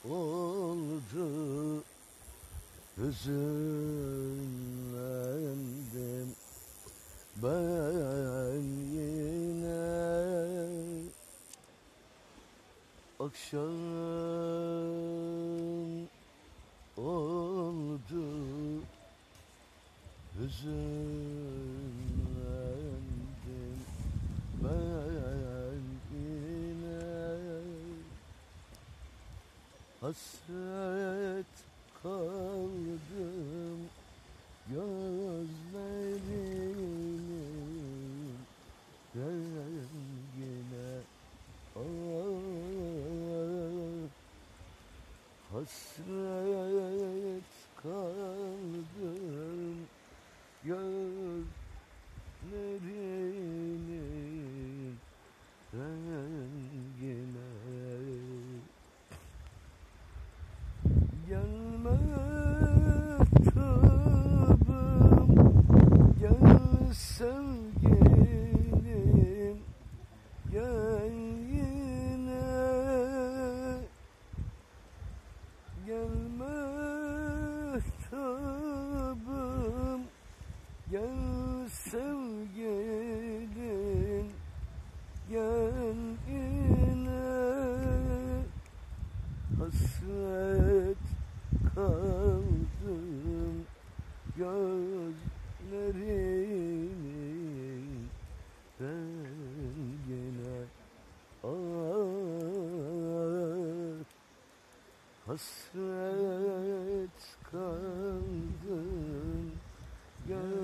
oldu, hüzünlendim ben yine. Akşam oldu, hüzünlendim ben yine. Hasret kaldım gözlerinin rengine. Hasret kaldım gözlerinin rengine. Gelme tabım, gel sevgilim, gel yine. Gelme tabım, gel sevgilim, gel yine. Hasret kaldım gözlerinin rengine. Hasret kaldım